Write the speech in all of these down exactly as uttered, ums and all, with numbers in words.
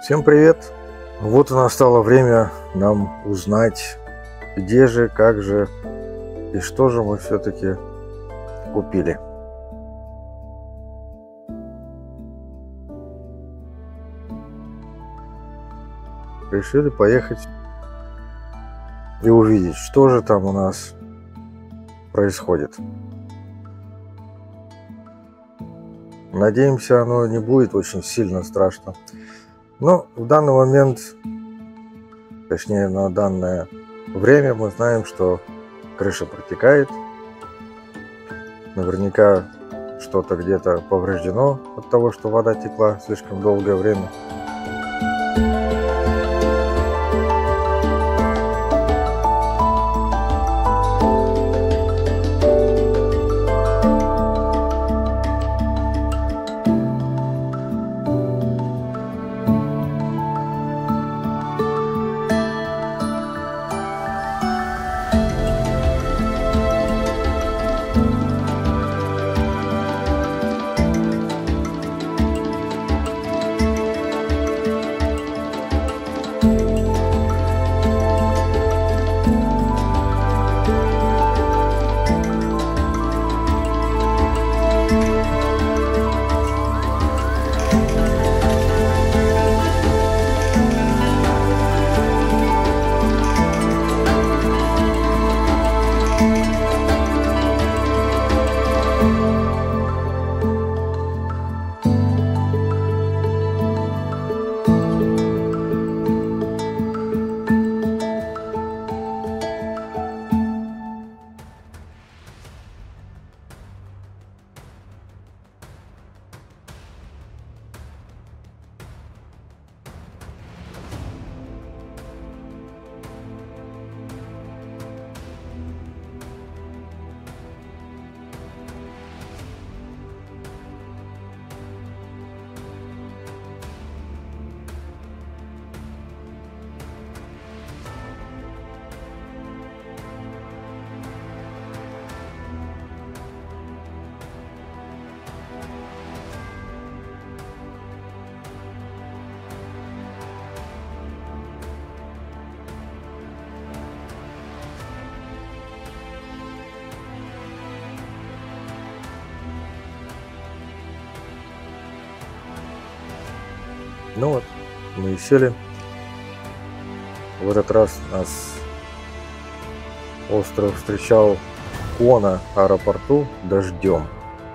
Всем привет! Вот и настало время нам узнать, где же, как же и что же мы все-таки купили. Решили поехать и увидеть, что же там у нас происходит. Надеемся, оно не будет очень сильно страшно. Но в данный момент, точнее на данное время, мы знаем, что крыша протекает. Наверняка что-то где-то повреждено от того, что вода текла слишком долгое время. Ну вот, мы и сели. В этот раз нас остров встречал в Кона аэропорту дождем.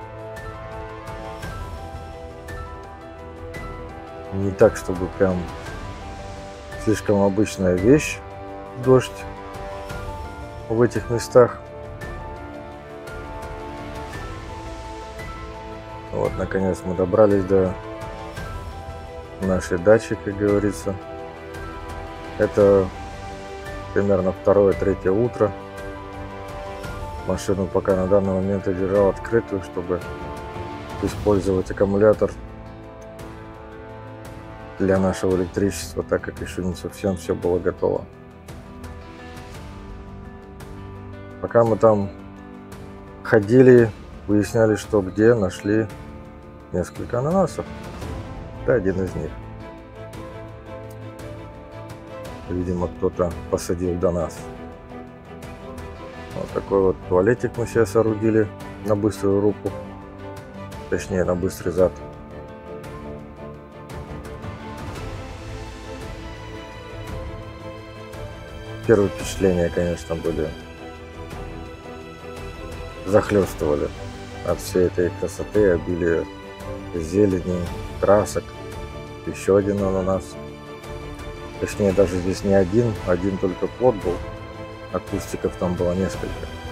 Не так, чтобы прям слишком обычная вещь, дождь в этих местах. Вот, наконец мы добрались до нашей дачи, как говорится. Это примерно второе-третье утро. Машину пока на данный момент я держал открытую, чтобы использовать аккумулятор для нашего электричества, так как еще не совсем все было готово. Пока мы там ходили, выясняли, что где, нашли несколько ананасов. Это один из них. Видимо, кто-то посадил до нас. Вот такой вот туалетик мы себе соорудили на быструю руку. Точнее, на быстрый зад. Первые впечатления, конечно, были... захлестывали от всей этой красоты, обилия зелени, красок. Еще один ананас. Точнее, даже здесь не один, один только плод был, а кустиков там было несколько.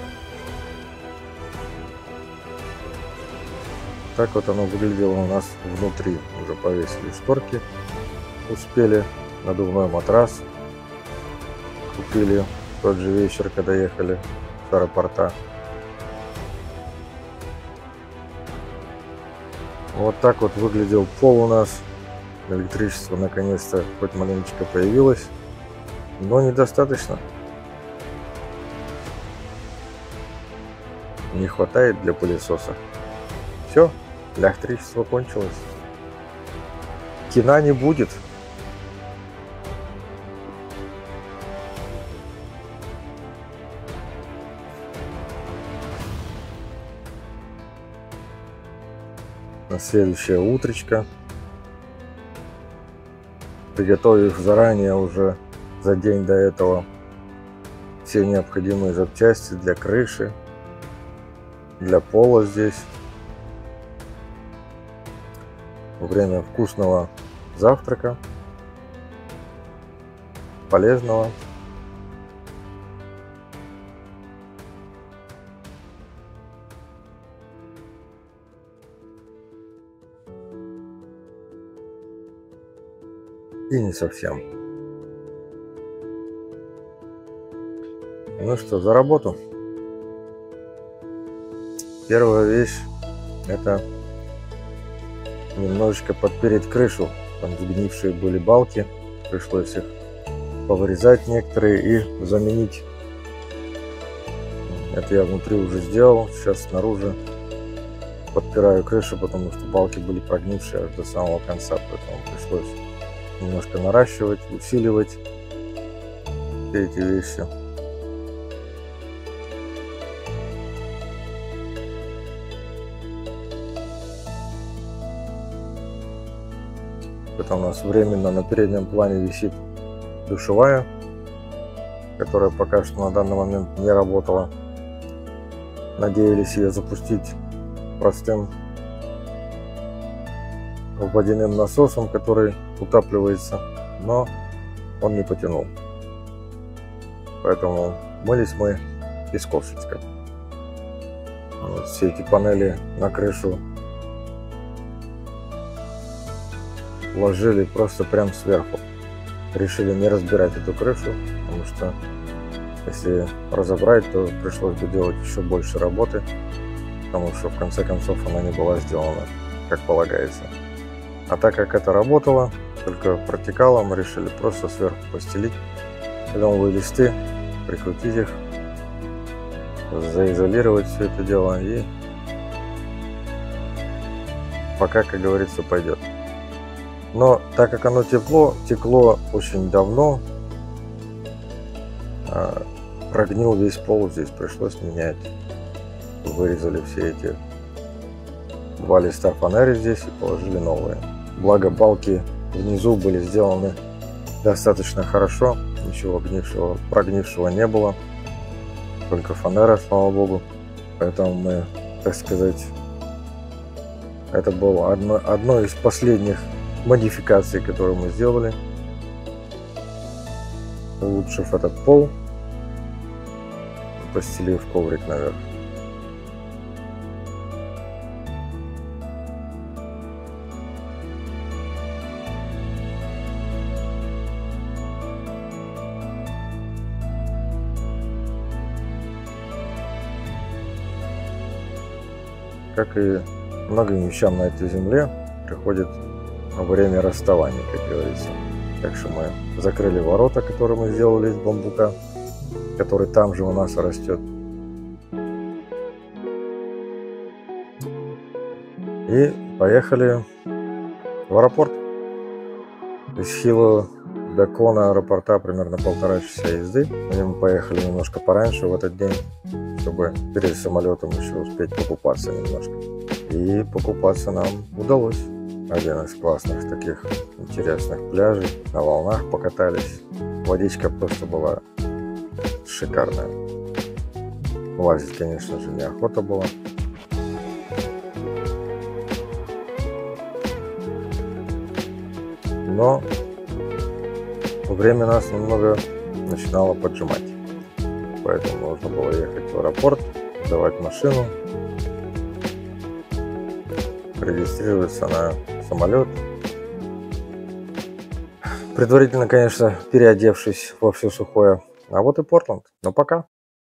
Так вот оно выглядело у нас внутри. Уже повесили шторки, успели, надувной матрас купили в тот же вечер, когда ехали с аэропорта. Вот так вот выглядел пол у нас. Электричество наконец-то хоть маленечко появилось, но недостаточно. Не хватает для пылесоса. Все, электричество кончилось. Кино не будет. на следующее утречко, приготовив заранее уже за день до этого все необходимые запчасти для крыши, для пола здесь. Время вкусного завтрака, полезного. И не совсем. Ну что, за работу. Первая вещь — это немножечко подпереть крышу. Там сгнившие были балки, пришлось их повырезать некоторые и заменить. Это я внутри уже сделал. Сейчас снаружи подпираю крышу, потому что балки были прогнившие аж до самого конца, поэтому пришлось немножко наращивать, усиливать все эти вещи. Это у нас временно на переднем плане висит душевая, которая пока что на данный момент не работала. Надеялись ее запустить простым водяным насосом, который утапливается, но он не потянул. Поэтому мылись мы из ковшечка. Вот все эти панели на крышу ложили просто прям сверху. Решили не разбирать эту крышу, потому что если разобрать, то пришлось бы делать еще больше работы, потому что в конце концов она не была сделана как полагается. А так как это работало, только протекало, мы решили просто сверху постелить кленовые листы, прикрутить их, заизолировать все это дело, и пока, как говорится, пойдет. Но так как оно тепло, текло очень давно, прогнил весь пол, здесь пришлось менять. Вырезали все эти два листа фанеры здесь и положили новые. Благо балки внизу были сделаны достаточно хорошо, ничего гнившего, прогнившего не было, только фанера, слава богу. Поэтому мы, так сказать, это было одно, одно из последних модификаций, которые мы сделали, улучшив этот пол, постелив коврик наверх. Как и многим вещам на этой земле, приходит время расставания, как говорится. Так что мы закрыли ворота, которые мы сделали из бамбука, который там же у нас растет. И поехали в аэропорт. Из Хилла до Кона аэропорта примерно полтора часа езды. И мы поехали немножко пораньше в этот день, чтобы перед самолетом еще успеть покупаться немножко. И покупаться нам удалось. Один из классных таких интересных пляжей. На волнах покатались. Водичка просто была шикарная. Лазить, конечно же, неохота было. Но время нас немного начинало поджимать. Поэтому нужно было ехать в аэропорт, сдавать машину, регистрироваться на самолет. Предварительно, конечно, переодевшись во все сухое. А вот и Портленд. Ну пока.